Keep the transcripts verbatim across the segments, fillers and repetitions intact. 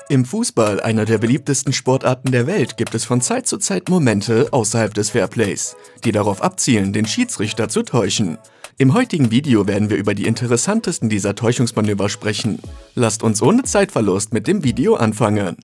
Im Fußball, einer der beliebtesten Sportarten der Welt, gibt es von Zeit zu Zeit Momente außerhalb des Fairplays, die darauf abzielen, den Schiedsrichter zu täuschen. Im heutigen Video werden wir über die interessantesten dieser Täuschungsmanöver sprechen. Lasst uns ohne Zeitverlust mit dem Video anfangen.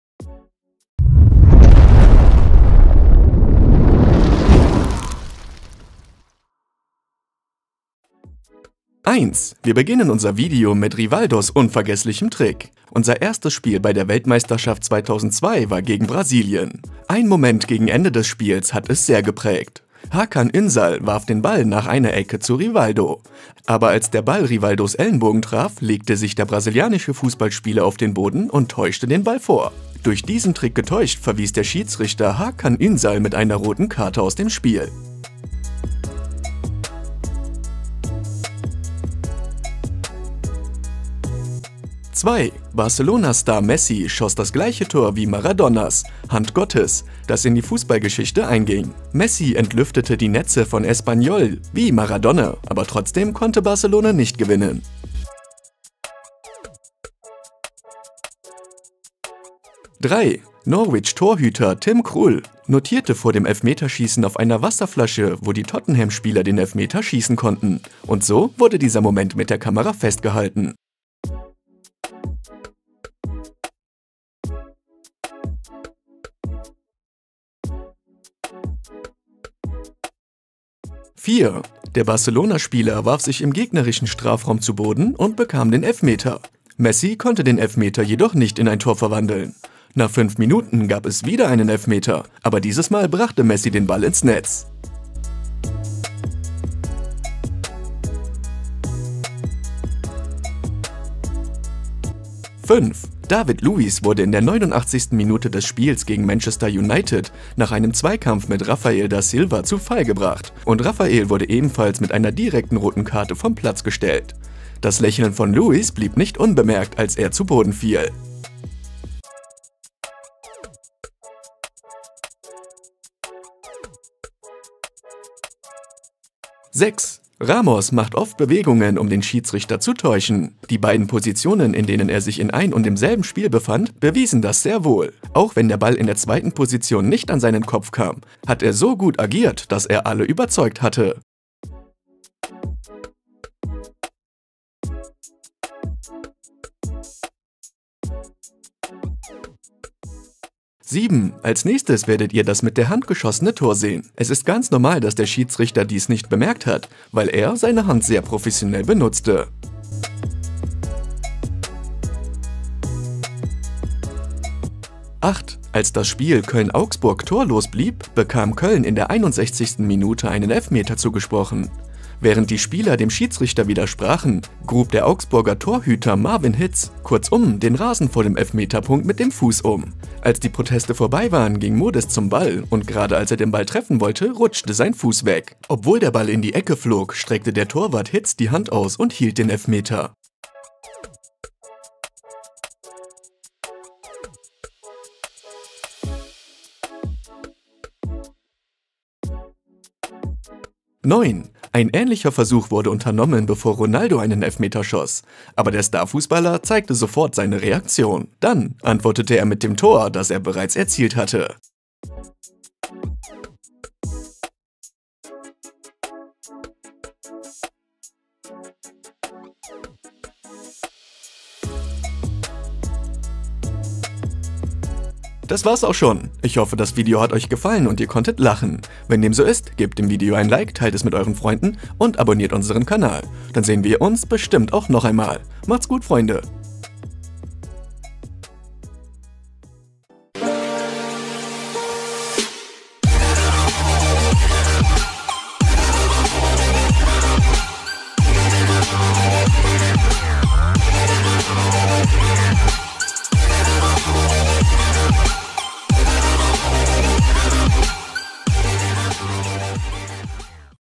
eins. Wir beginnen unser Video mit Rivaldos unvergesslichem Trick. Unser erstes Spiel bei der Weltmeisterschaft zweitausendzwei war gegen Brasilien. Ein Moment gegen Ende des Spiels hat es sehr geprägt. Hakan Ünsal warf den Ball nach einer Ecke zu Rivaldo. Aber als der Ball Rivaldos Ellenbogen traf, legte sich der brasilianische Fußballspieler auf den Boden und täuschte den Ball vor. Durch diesen Trick getäuscht, verwies der Schiedsrichter Hakan Ünsal mit einer roten Karte aus dem Spiel. zwei. Barcelona-Star Messi schoss das gleiche Tor wie Maradonas, Hand Gottes, das in die Fußballgeschichte einging. Messi entlüftete die Netze von Espanyol wie Maradona, aber trotzdem konnte Barcelona nicht gewinnen. drei. Norwich-Torhüter Tim Krul notierte vor dem Elfmeterschießen auf einer Wasserflasche, wo die Tottenham-Spieler den Elfmeter schießen konnten. Und so wurde dieser Moment mit der Kamera festgehalten. vier. Der Barcelona-Spieler warf sich im gegnerischen Strafraum zu Boden und bekam den Elfmeter. Messi konnte den Elfmeter jedoch nicht in ein Tor verwandeln. Nach fünf Minuten gab es wieder einen Elfmeter, aber dieses Mal brachte Messi den Ball ins Netz. fünf. David Luiz wurde in der neunundachtzigsten Minute des Spiels gegen Manchester United nach einem Zweikampf mit Rafael da Silva zu Fall gebracht und Rafael wurde ebenfalls mit einer direkten roten Karte vom Platz gestellt. Das Lächeln von Luiz blieb nicht unbemerkt, als er zu Boden fiel. sechs. Ramos macht oft Bewegungen, um den Schiedsrichter zu täuschen. Die beiden Positionen, in denen er sich in ein und demselben Spiel befand, bewiesen das sehr wohl. Auch wenn der Ball in der zweiten Position nicht an seinen Kopf kam, hat er so gut agiert, dass er alle überzeugt hatte. sieben. Als nächstes werdet ihr das mit der Hand geschossene Tor sehen. Es ist ganz normal, dass der Schiedsrichter dies nicht bemerkt hat, weil er seine Hand sehr professionell benutzte. acht. Als das Spiel Köln-Augsburg torlos blieb, bekam Köln in der einundsechzigsten Minute einen Elfmeter zugesprochen. Während die Spieler dem Schiedsrichter widersprachen, grub der Augsburger Torhüter Marvin Hitz kurzum den Rasen vor dem Elfmeterpunkt mit dem Fuß um. Als die Proteste vorbei waren, ging Modest zum Ball und gerade als er den Ball treffen wollte, rutschte sein Fuß weg. Obwohl der Ball in die Ecke flog, streckte der Torwart Hitz die Hand aus und hielt den Elfmeter. neun. Ein ähnlicher Versuch wurde unternommen, bevor Ronaldo einen Elfmeter schoss. Aber der Starfußballer zeigte sofort seine Reaktion. Dann antwortete er mit dem Tor, das er bereits erzielt hatte. Das war's auch schon. Ich hoffe, das Video hat euch gefallen und ihr konntet lachen. Wenn dem so ist, gebt dem Video ein Like, teilt es mit euren Freunden und abonniert unseren Kanal. Dann sehen wir uns bestimmt auch noch einmal. Macht's gut, Freunde!